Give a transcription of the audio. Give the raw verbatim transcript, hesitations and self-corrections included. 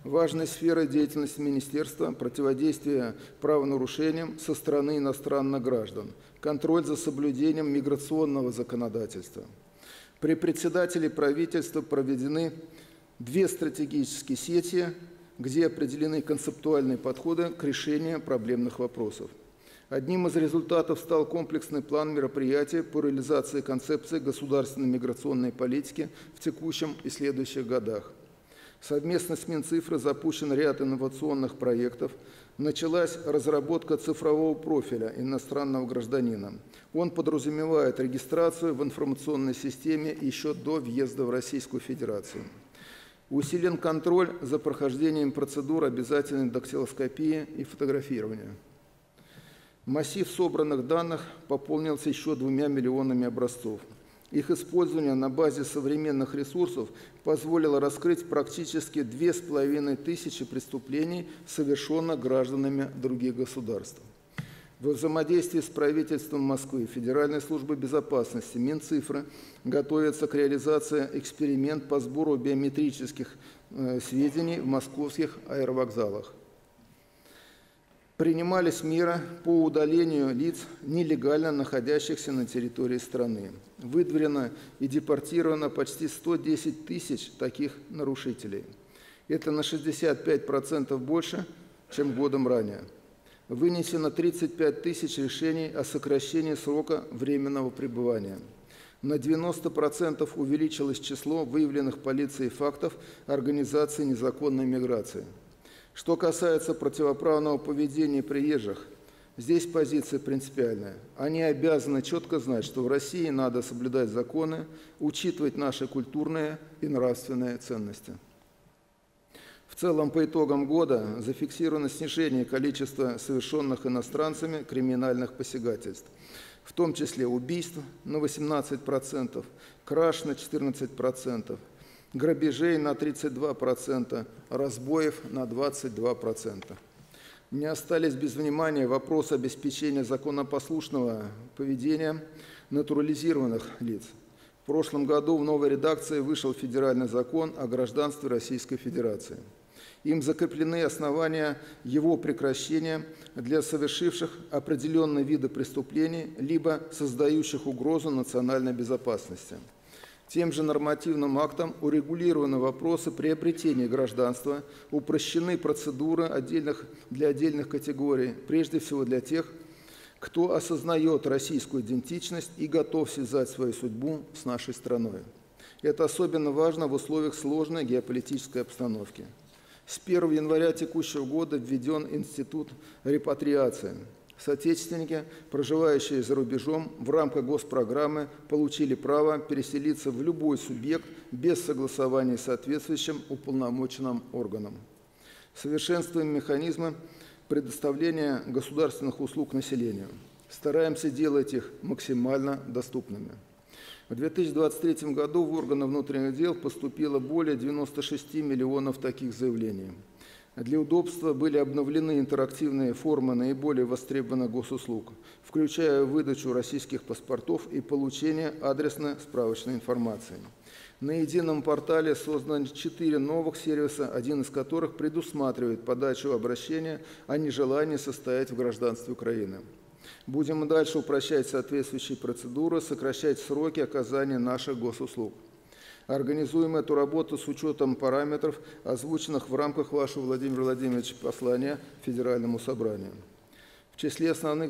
Важной сферой деятельности Министерства противодействие правонарушениям со стороны иностранных граждан, контроль за соблюдением миграционного законодательства. При председателе правительства проведены две стратегические сессии, где определены концептуальные подходы к решению проблемных вопросов. Одним из результатов стал комплексный план мероприятий по реализации концепции государственной миграционной политики в текущем и следующих годах. Совместно с Минцифрой запущен ряд инновационных проектов. Началась разработка цифрового профиля иностранного гражданина. Он подразумевает регистрацию в информационной системе еще до въезда в Российскую Федерацию. Усилен контроль за прохождением процедур обязательной дактилоскопии и фотографирования. Массив собранных данных пополнился еще двумя миллионами образцов. Их использование на базе современных ресурсов позволило раскрыть практически две с половиной тысячи преступлений, совершенных гражданами других государств. Во взаимодействии с правительством Москвы, Федеральной службой безопасности, Минцифры готовится к реализации эксперимент по сбору биометрических э, сведений в московских аэровокзалах. Принимались меры по удалению лиц, нелегально находящихся на территории страны. Выдворено и депортировано почти сто десять тысяч таких нарушителей. Это на шестьдесят пять процентов больше, чем годом ранее. Вынесено тридцать пять тысяч решений о сокращении срока временного пребывания. На девяносто процентов увеличилось число выявленных полицией фактов организации незаконной миграции. Что касается противоправного поведения приезжих, здесь позиция принципиальная. Они обязаны четко знать, что в России надо соблюдать законы, учитывать наши культурные и нравственные ценности. В целом, по итогам года зафиксировано снижение количества совершенных иностранцами криминальных посягательств, в том числе убийств на восемнадцать процентов, краж на четырнадцать процентов, грабежей на тридцать два процента, разбоев на двадцать два процента. Не остались без внимания вопросы обеспечения законопослушного поведения натурализированных лиц. В прошлом году в новой редакции вышел федеральный закон о гражданстве Российской Федерации. Им закреплены основания его прекращения для совершивших определенные виды преступлений, либо создающих угрозу национальной безопасности. Тем же нормативным актом урегулированы вопросы приобретения гражданства, упрощены процедуры отдельных, для отдельных категорий, прежде всего для тех, кто осознает российскую идентичность и готов связать свою судьбу с нашей страной. Это особенно важно в условиях сложной геополитической обстановки. С первого января текущего года введен институт репатриации. Соотечественники, проживающие за рубежом, в рамках госпрограммы получили право переселиться в любой субъект без согласования с соответствующим уполномоченным органом. Совершенствуем механизмы предоставления государственных услуг населению. Стараемся делать их максимально доступными. В две тысячи двадцать третьем году в органы внутренних дел поступило более девяноста шести миллионов таких заявлений. Для удобства были обновлены интерактивные формы наиболее востребованных госуслуг, включая выдачу российских паспортов и получение адресной справочной информации. На едином портале созданы четыре новых сервиса, один из которых предусматривает подачу обращения о нежелании состоять в гражданстве Украины. Будем и дальше упрощать соответствующие процедуры, сокращать сроки оказания наших госуслуг. Организуем эту работу с учетом параметров, озвученных в рамках вашего, Владимир Владимирович, послания Федеральному собранию. В числе основных